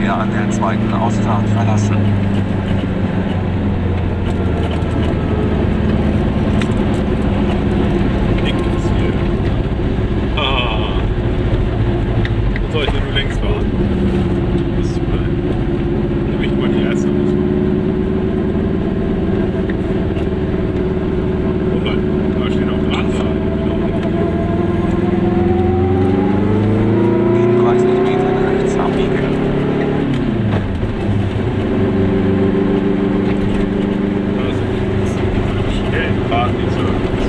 Kreisverkehr an der zweiten Ausfahrt verlassen. Links hier. Ah. Wo soll ich denn nur längs fahren? Das ist super. Nehme ich mal die erste Ausfahrt. Da stehen auch dran. In 30 Metern rechts abbiegen. Da sind schnell fahren die Service.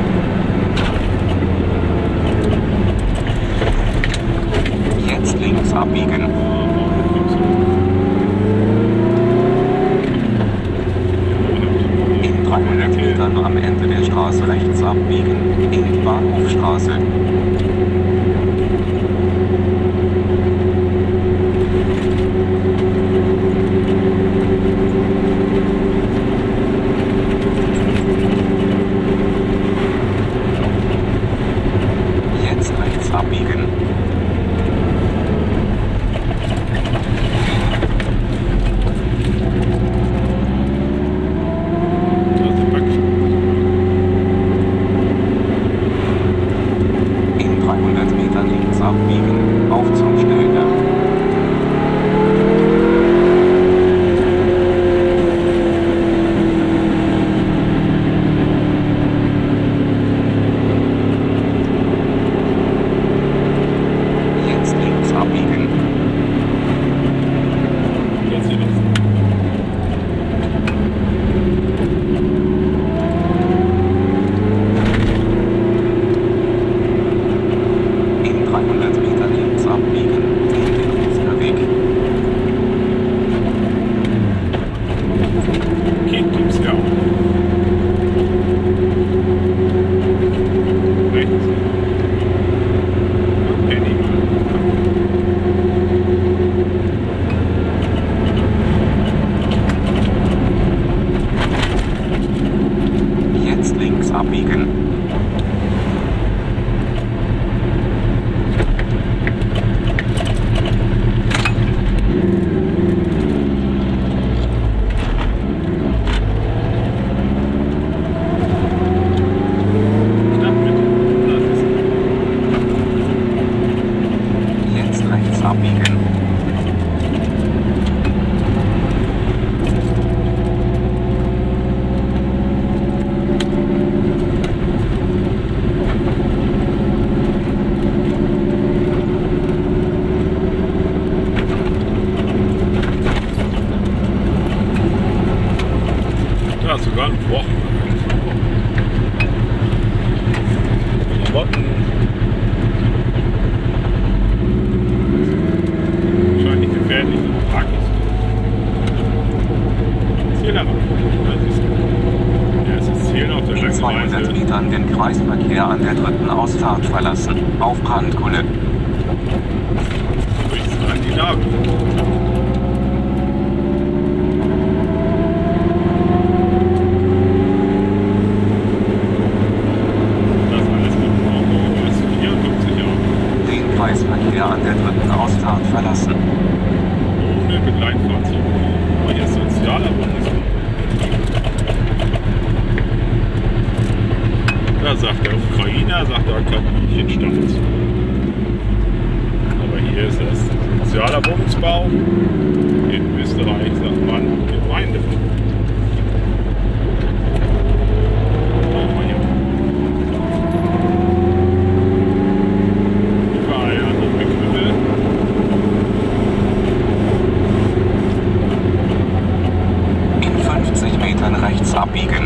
Jetzt links abbiegen. In 300 Metern am Ende der Straße rechts abbiegen. In die Bahnhofstraße. Jetzt rechts abbiegen. In 300 Metern links abbiegen. Auf zum Stillstand. Jetzt links abbiegen. Jetzt hier links. In 300 Metern links abbiegen. In den Fußgängerweg. Kind im Scout. Rechts. Penny. Jetzt links abbiegen. Knapp mit. Das ist Jetzt rechts abbiegen. ja, sogar ein Wochenende. Klamotten. Wahrscheinlich gefährlich. Pakistan. Ziel herab. Ja, es ist Ziel auf der In 200 Streckenreise. Metern den Kreisverkehr an der dritten Ausfahrt verlassen. Auf Brandkulle. Durch Skandinavien. Das alles mit dem Auto ist 54 Jahre. Den Kreisverkehr an der dritten Ausfahrt verlassen. Ohne Begleitfahrzeug. Aber hier ist sozialer Wohnungsbau. Da sagt der Ukrainer, sagt der Kaninchenstadt. Aber hier ist es sozialer Wohnungsbau. In Österreich sagt man Gemeindebau. Oh, ja. Überall andere Begriffe. In 50 Metern rechts abbiegen.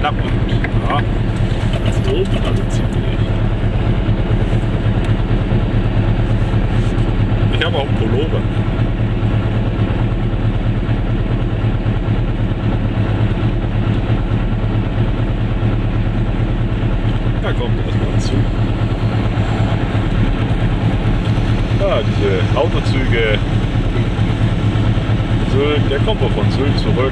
Klappband. Ja, ganz oben, also ziemlich. Ich habe auch einen Pullover. Da kommt erstmal zu. Ja, diese Autozüge. Sylt, der kommt auch von Sylt zurück.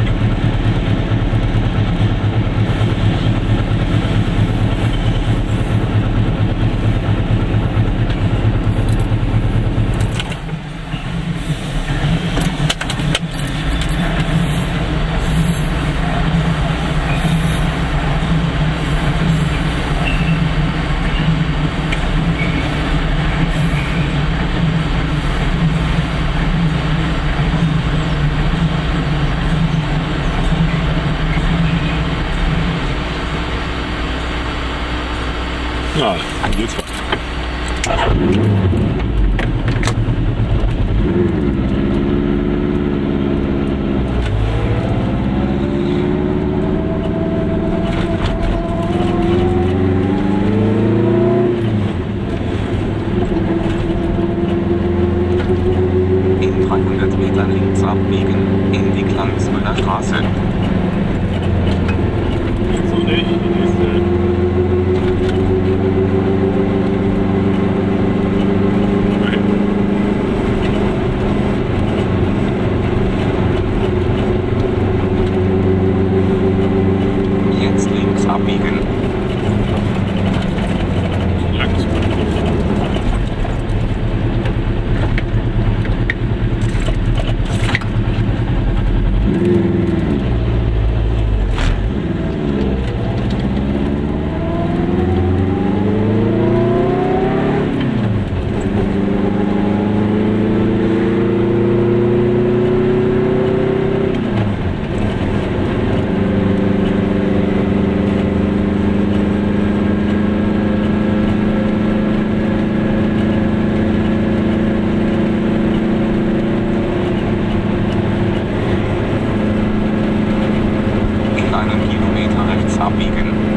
Ja, dann geht's weiter. In 300 Metern links abbiegen, in die Klangsmüller Straße. Jetzt noch nicht, die nächste. Jetzt links abbiegen. In einen Kilometer rechts abbiegen.